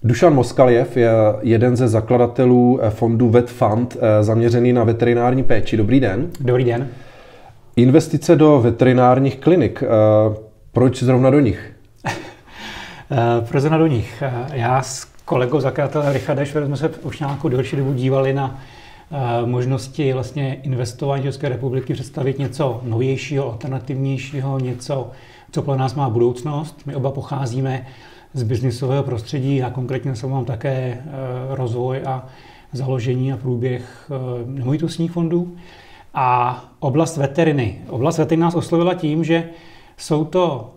Dušan Moskaljev je jeden ze zakladatelů fondu VetFund zaměřený na veterinární péči. Dobrý den. Dobrý den. Investice do veterinárních klinik. Proč zrovna do nich? Proč zrovna do nich? Já s kolegou zakladatelem Richardem Šverem jsme se už nějakou delší dobu dívali na možnosti vlastně investování České republiky, představit něco novějšího, alternativnějšího, něco, co pro nás má budoucnost. My oba pocházíme z biznisového prostředí a konkrétně jsem mám také rozvoj a založení a průběh nemovitostních fondů. A oblast veteriny. Oblast veteriny nás oslovila tím, že jsou to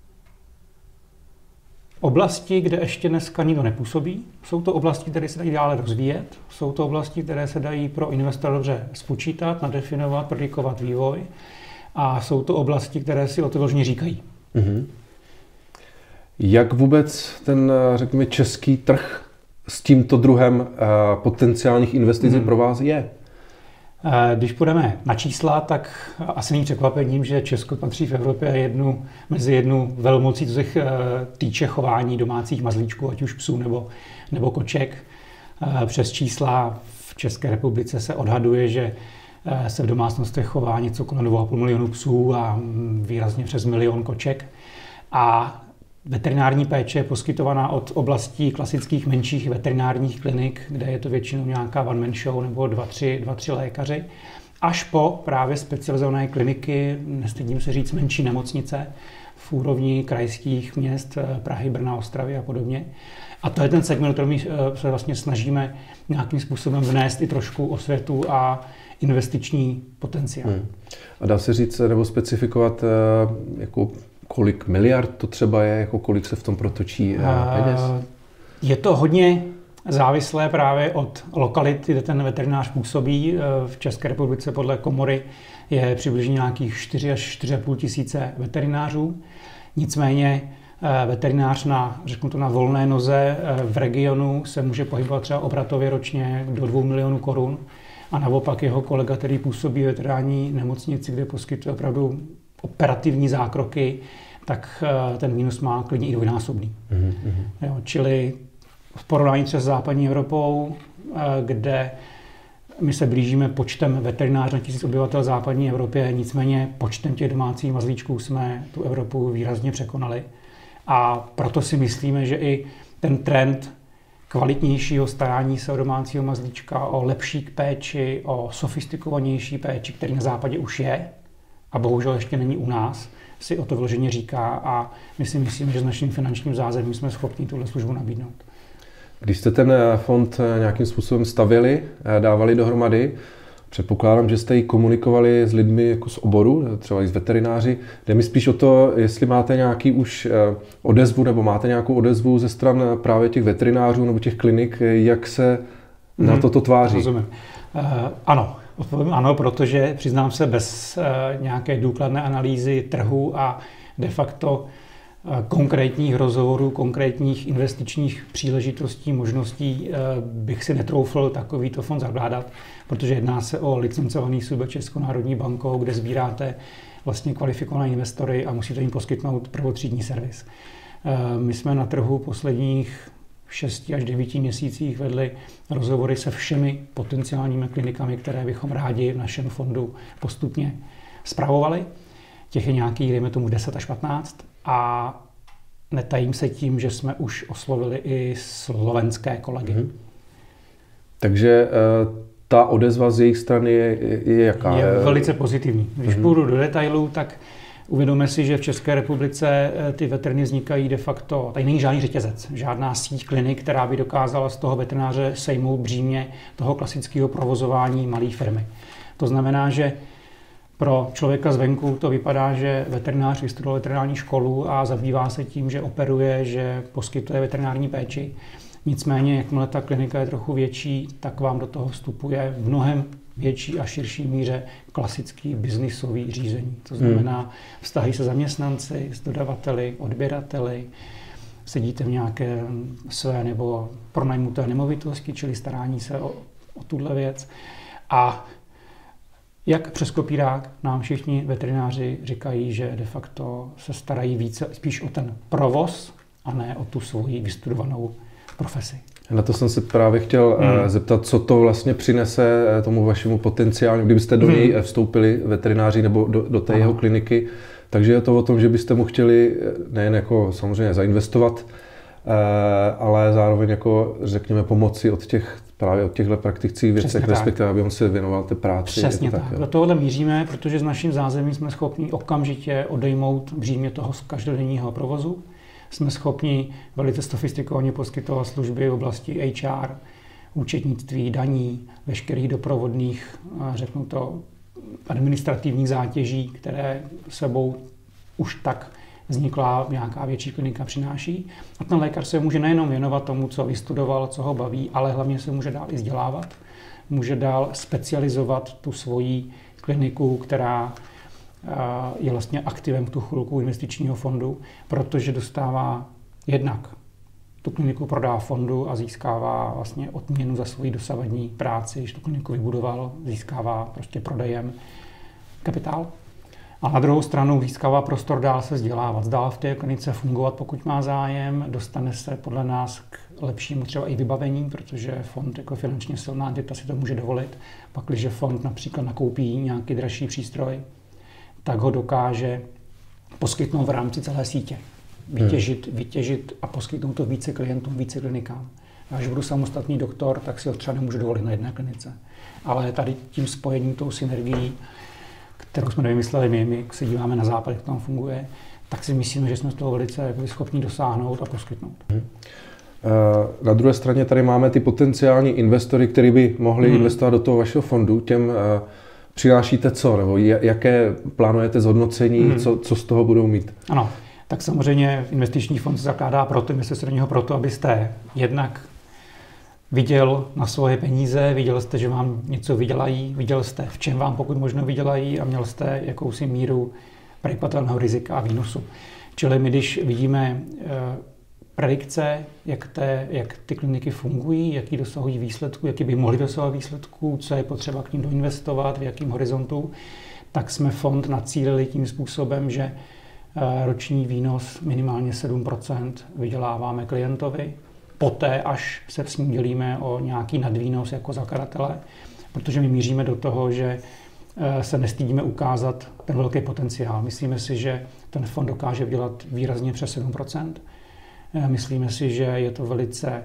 oblasti, kde ještě dneska nikdo nepůsobí. Jsou to oblasti, které se dají dále rozvíjet. Jsou to oblasti, které se dají pro investora dobře spočítat, nadefinovat, predikovat vývoj. A jsou to oblasti, které si o to vyloženě říkají. Mm-hmm. Jak vůbec ten, řekněme, český trh s tímto druhem potenciálních investic pro vás je? Když půjdeme na čísla, tak asi není překvapením, že Česko patří v Evropě mezi jednu velmocí, co se týče chování domácích mazlíčků, ať už psů nebo koček. Přes čísla v České republice se odhaduje, že se v domácnostech chová něco kolem 2,5 milionu psů a výrazně přes 1 milion koček. A veterinární péče je poskytovaná od oblastí klasických menších veterinárních klinik, kde je to většinou nějaká one-man show nebo dva, tři lékaři, až po právě specializované kliniky, nestydím se říct menší nemocnice v úrovni krajských měst Prahy, Brna, Ostravy a podobně. A to je ten segment, který se vlastně snažíme nějakým způsobem vnést i trošku osvětu a investiční potenciál. A dá se říct nebo specifikovat, jako kolik miliard to třeba je, jako kolik se v tom protočí peněz? Je to hodně závislé právě od lokality, kde ten veterinář působí. V České republice podle komory je přibližně nějakých 4 až 4,5 tisíce veterinářů. Nicméně veterinář na volné noze v regionu se může pohybovat třeba obratově ročně do 2 milionů korun. A naopak jeho kolega, který působí v veterinární nemocnici, kde poskytuje opravdu operativní zákroky, tak ten mínus má klidně i dvojnásobný. Jo, čili v porovnání třeba s západní Evropou, kde my se blížíme počtem veterinářů na 1000 obyvatel v západní Evropě, nicméně počtem těch domácích mazlíčků jsme tu Evropu výrazně překonali. A proto si myslíme, že i ten trend kvalitnějšího starání se o domácího mazlíčka, o lepší péči, o sofistikovanější péči, který na západě už je, a bohužel ještě není u nás, si o to vyloženě říká a my si myslíme, že s naším finančním zázemím jsme schopni tuhle službu nabídnout. Když jste ten fond nějakým způsobem stavěli, dávali dohromady, předpokládám, že jste ji komunikovali s lidmi jako z oboru, třeba i s veterináři. Jde mi spíš o to, jestli máte nějaký už odezvu nebo máte nějakou odezvu ze stran právě těch veterinářů nebo těch klinik, jak se na toto tváří. Rozumím. Ano. Odpovím ano, protože přiznám se, bez nějaké důkladné analýzy trhu a de facto konkrétních rozhovorů, konkrétních investičních příležitostí, možností bych si netroufl takovýto fond zakládat, protože jedná se o licencovaný subjekt Českou národní bankou, kde sbíráte vlastně kvalifikované investory a musíte jim poskytnout prvotřídní servis. My jsme na trhu posledních 6 až 9 měsících vedli rozhovory se všemi potenciálními klinikami, které bychom rádi v našem fondu postupně spravovali. Těch je nějakých, dejme tomu, 10 až 15 a netajím se tím, že jsme už oslovili i slovenské kolegy. Takže ta odezva z jejich strany je jaká? Je velice pozitivní. Když půjdu do detailů, tak uvědomme si, že v České republice ty veteriny vznikají de facto, tady není žádný řetězec, žádná síť klinik, která by dokázala z toho veterináře sejmout břímě toho klasického provozování malé firmy. To znamená, že pro člověka zvenku to vypadá, že veterinář vystudoval veterinární školu a zabývá se tím, že operuje, že poskytuje veterinární péči. Nicméně, jakmile ta klinika je trochu větší, tak vám do toho vstupuje v mnohem větší a širší míře klasický biznisový řízení. To znamená vztahy se zaměstnanci, s dodavateli, odběrateli, sedíte v nějaké své nebo pronajmuté nemovitosti, čili starání se o tuhle věc. A jak přes kopírák nám všichni veterináři říkají, že de facto se starají více spíš o ten provoz a ne o tu svoji vystudovanou profesi. Na to jsem se právě chtěl zeptat, co to vlastně přinese tomu vašemu potenciálnímu, kdybyste do něj vstoupili veterináři nebo do té jeho kliniky. Takže je to o tom, že byste mu chtěli nejen jako samozřejmě zainvestovat, ale zároveň jako řekněme pomoci právě od těchto praktických věcech, respektive aby on se věnoval té práci. Přesně tak. Do tohohle míříme, protože s naším zázemím jsme schopni okamžitě odejmout břímě toho každodenního provozu. Jsme schopni velice sofistikovaně poskytovat služby v oblasti HR, účetnictví, daní, veškerých doprovodných, řeknu to, administrativních zátěží, které sebou už tak vzniklá nějaká větší klinika přináší. A ten lékař se může nejenom věnovat tomu, co vystudoval, co ho baví, ale hlavně se může dál i vzdělávat. Může dál specializovat tu svoji kliniku, která je vlastně aktivem v tu chvilku investičního fondu, protože dostává jednak tu kliniku prodá fondu a získává vlastně odměnu za svoji dosavadní práci, když tu kliniku vybudoval, získává prostě prodejem kapitál. A na druhou stranu získává prostor dál se vzdělávat, dál v té klinice fungovat, pokud má zájem, dostane se podle nás k lepšímu třeba i vybavení, protože fond jako finančně silná entita si to může dovolit. Pak, když fond například nakoupí nějaký dražší přístroj, tak ho dokáže poskytnout v rámci celé sítě. Vytěžit a poskytnout to více klientům, více klinikám. A když budu samostatný doktor, tak si ho třeba nemůžu dovolit na jedné klinice. Ale tady tím spojením, tou synergií, kterou jsme nevymysleli my se díváme na západ, jak to tam funguje, tak si myslíme, že jsme z toho velice schopni dosáhnout a poskytnout. Na druhé straně tady máme ty potenciální investory, kteří by mohli investovat do toho vašeho fondu. Těm přinášíte co? Nebo jaké plánujete zhodnocení? Co z toho budou mít? Ano, tak samozřejmě investiční fond se zakládá investujete se do něho proto, abyste jednak viděl na svoje peníze, viděl jste, že vám něco vydělají, viděl jste, v čem vám pokud možno vydělají a měl jste jakousi míru prediktovatelného rizika a výnosu. Čili my, když vidíme predikce, jak ty kliniky fungují, jaký dosahují výsledků, jaký by mohly dosahovat výsledků, co je potřeba k ním doinvestovat, v jakém horizontu, tak jsme fond nacílili tím způsobem, že roční výnos minimálně 7% vyděláváme klientovi, poté až se s ním dělíme o nějaký nadvýnos jako zakladatele, protože my míříme do toho, že se nestydíme ukázat ten velký potenciál. Myslíme si, že ten fond dokáže vydělat výrazně přes 7%. Myslíme si, že je to velice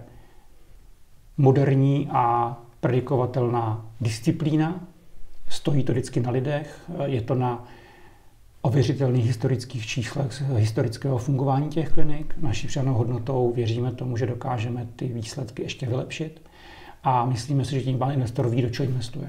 moderní a predikovatelná disciplína. Stojí to vždycky na lidech, je to na ověřitelných historických číslech z historického fungování těch klinik. Naší přidanou hodnotou věříme tomu, že dokážeme ty výsledky ještě vylepšit a myslíme si, že tím pán investor ví, do čeho investuje.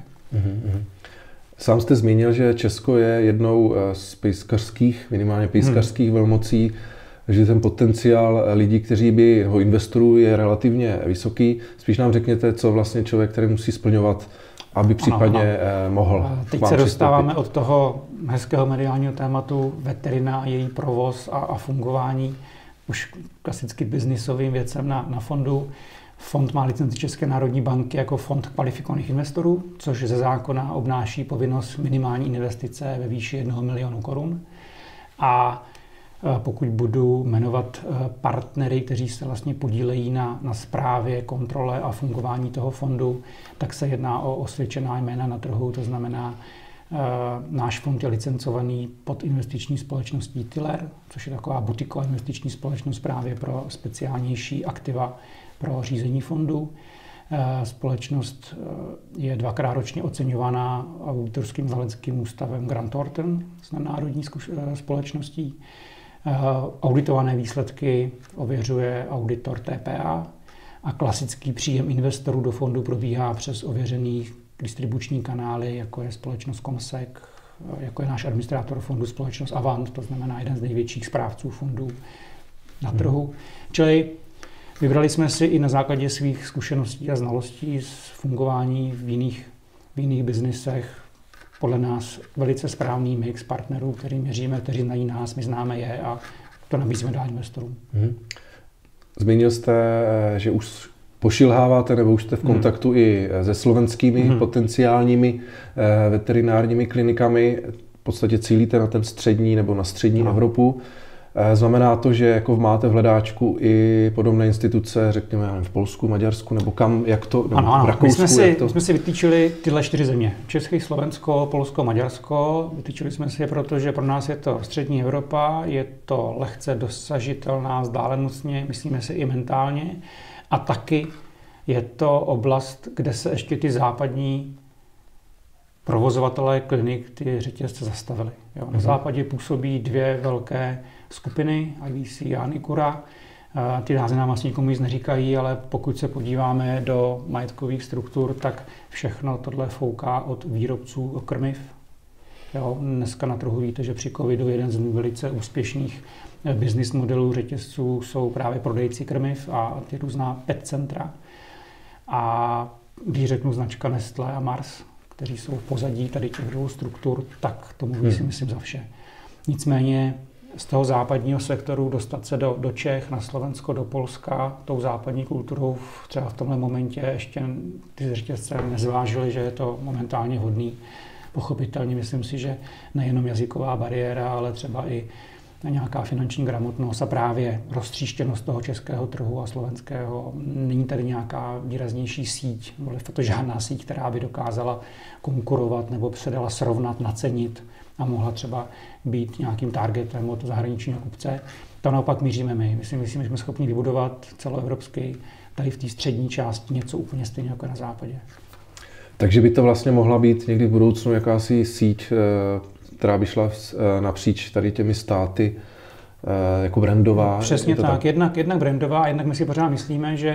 Sám jste zmínil, že Česko je jednou z pejskařských, minimálně pejskařských velmocí, že ten potenciál lidí, kteří by ho investorů, je relativně vysoký. Spíš nám řekněte, co vlastně člověk, který musí splňovat, aby případně mohl. Teď se dostáváme od toho hezkého mediálního tématu veterina, její provoz a fungování už klasicky biznisovým věcem na fondu. Fond má licenci České národní banky jako fond kvalifikovaných investorů, což ze zákona obnáší povinnost minimální investice ve výši 1 milionu korun. A pokud budu jmenovat partnery, kteří se vlastně podílejí na správě, kontrole a fungování toho fondu, tak se jedná o osvědčená jména na trhu, to znamená, náš fond je licencovaný pod investiční společností Tiller, což je taková butiková investiční společnost právě pro speciálnější aktiva pro řízení fondu. Společnost je 2krát ročně oceňovaná auditorským znaleckým ústavem Grant Thornton s národní společností. Auditované výsledky ověřuje auditor TPA a klasický příjem investorů do fondu probíhá přes ověřený distribuční kanály, jako je společnost Comsec, jako je náš administrátor fondu společnost Avant, to znamená jeden z největších správců fondů na trhu. Čili vybrali jsme si i na základě svých zkušeností a znalostí z fungování v jiných biznisech podle nás velice správný mix partnerů, který měříme, kteří znají nás, my známe je a to nabízíme dál investorům. Zmínil jste, že už pošilháváte nebo už jste v kontaktu i se slovenskými potenciálními veterinárními klinikami. V podstatě cílíte na ten střední nebo na střední Evropu. Znamená to, že jako máte v hledáčku i podobné instituce, řekněme, v Polsku, Maďarsku, nebo kam, jak to, nebo ano. v Rakousku? My jsme si vytýčili tyhle 4 země. Český, Slovensko, Polsko, Maďarsko. Vytýčili jsme si je, protože pro nás je to střední Evropa, je to lehce dosažitelná vzdálenostně, myslíme si i mentálně. A taky je to oblast, kde se ještě ty západní provozovatelé klinik, ty řetězce zastavili. Jo. Na západě působí 2 velké skupiny, IVC a Anicura. Ty názvy nám vlastně nikomu nic neříkají, ale pokud se podíváme do majetkových struktur, tak všechno tohle fouká od výrobců krmiv. Jo. Dneska na trhu víte, že při covidu jeden z velice úspěšných business modelů řetězců jsou právě prodejci krmiv a ty různá pet centra. A když řeknu značka Nestlé a Mars, kteří jsou v pozadí tady těch dvou struktur, tak to mluví si myslím za vše. Nicméně z toho západního sektoru dostat se do Čech, na Slovensko, do Polska, tou západní kulturou třeba v tomhle momentě ještě ty řetězce nezvážily, že je to momentálně hodný. Pochopitelně myslím si, že nejenom jazyková bariéra, ale třeba i nějaká finanční gramotnost a právě roztříštěnost toho českého trhu a slovenského. Není tady nějaká výraznější síť, nebo to žádná síť, která by dokázala konkurovat nebo se dala srovnat, nacenit a mohla třeba být nějakým targetem od zahraničního kupce. To naopak míříme my. Myslím, že jsme schopni vybudovat celoevropský tady v té střední části něco úplně stejně jako na západě. Takže by to vlastně mohla být někdy v budoucnu jakási síť, která by šla napříč tady těmi státy jako brandová. Přesně tak. Jednak brandová a jednak my si pořád myslíme, že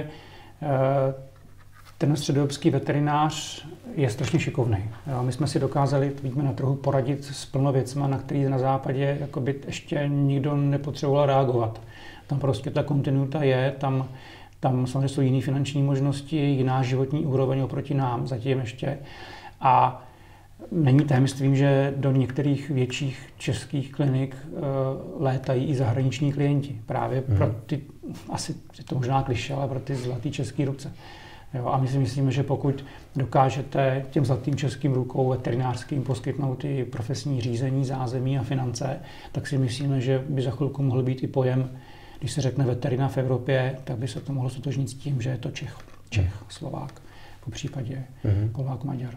ten středoevropský veterinář je strašně šikovný. My jsme si dokázali, vidíme na trhu, poradit s plno věcma, na který na západě jakoby ještě nikdo nepotřeboval reagovat. Tam prostě ta kontinuita je, tam samozřejmě jsou jiné finanční možnosti, jiná životní úroveň oproti nám zatím ještě. A není tajemstvím, že do některých větších českých klinik létají i zahraniční klienti. Právě pro ty, asi je to možná klišé, ale pro ty zlatý český ruce. Jo, a my si myslíme, že pokud dokážete těm zlatým českým rukou veterinářským poskytnout i profesní řízení, zázemí a finance, tak si myslíme, že by za chvilku mohl být i pojem, když se řekne veterina v Evropě, tak by se to mohlo stotožnit s tím, že je to Čech, Slovák, po případě Polák, Maďar.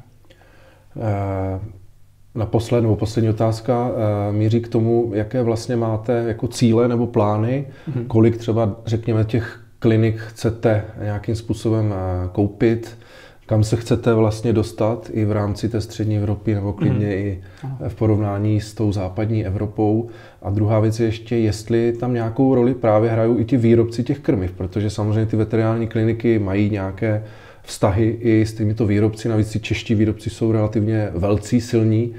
Poslední otázka míří k tomu, jaké vlastně máte jako cíle nebo plány, kolik třeba, řekněme, těch klinik chcete nějakým způsobem koupit, kam se chcete vlastně dostat i v rámci té střední Evropy nebo klidně i v porovnání s tou západní Evropou. A druhá věc je ještě, jestli tam nějakou roli právě hrajou i ti výrobci těch krmiv, protože samozřejmě ty veterinární kliniky mají nějaké vztahy i s těmito výrobci, navíc ty čeští výrobci jsou relativně velcí, silní,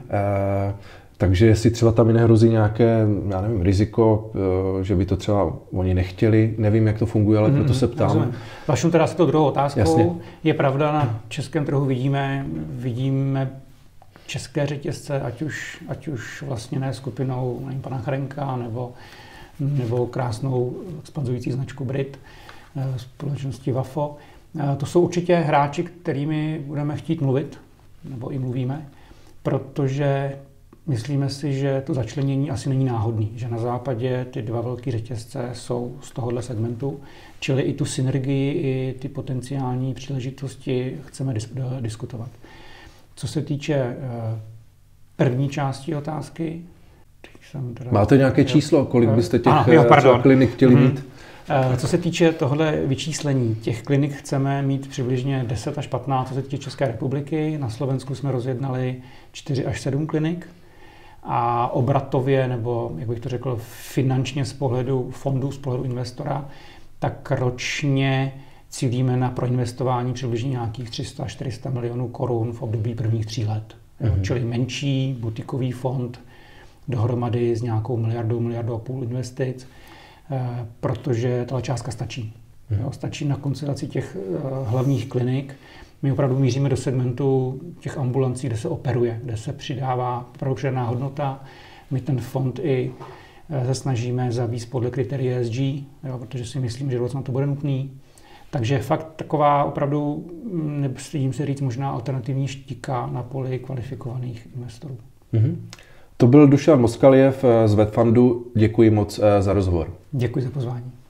takže jestli třeba tam i nehrozí nějaké, já nevím, riziko, že by to třeba oni nechtěli, nevím, jak to funguje, ale proto se ptám. Vaším teda s tou druhou otázkou. Jasně. Je pravda, na českém trhu vidíme české řetězce, ať už vlastně ne skupinou pana Chrenka nebo krásnou expanzující značku Brit, společnosti Wafo. To jsou určitě hráči, kterými budeme chtít mluvit, nebo i mluvíme, protože myslíme si, že to začlenění asi není náhodný, že na západě ty dva velké řetězce jsou z tohohle segmentu, čili i tu synergii, i ty potenciální příležitosti chceme diskutovat. Co se týče první části otázky... Máte nějaké číslo, kolik byste těch klinik chtěli mít? Co se týče tohle vyčíslení, těch klinik chceme mít přibližně 10 až 15, co se týče České republiky. Na Slovensku jsme rozjednali 4 až 7 klinik. A obratově, nebo jak bych to řekl, finančně z pohledu fondu, z pohledu investora, tak ročně cílíme na proinvestování přibližně nějakých 300 až 400 milionů korun v období prvních 3 let. Čili menší butikový fond dohromady s nějakou miliardu a půl investic, protože ta částka stačí. Stačí na konsolidaci těch hlavních klinik. My opravdu míříme do segmentu těch ambulancí, kde se operuje, kde se přidává opravdu přidaná hodnota. My ten fond i se snažíme zavést podle kritérií ESG, protože si myslím, že na to bude nutný. Takže fakt taková opravdu, nebojím se říct, možná alternativní štika na poli kvalifikovaných investorů. To byl Dušan Moskaljev z VetFundu. Děkuji moc za rozhovor. Děkuji za pozvání.